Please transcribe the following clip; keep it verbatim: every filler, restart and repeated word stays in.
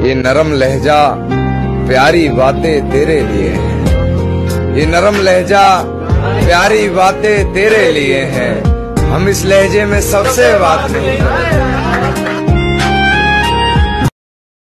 ये नरम लहजा प्यारी बातें तेरे लिए हैं। ये नरम लहजा प्यारी बातें तेरे लिए हैं। हम इस लहजे में सबसे बात नहीं करते।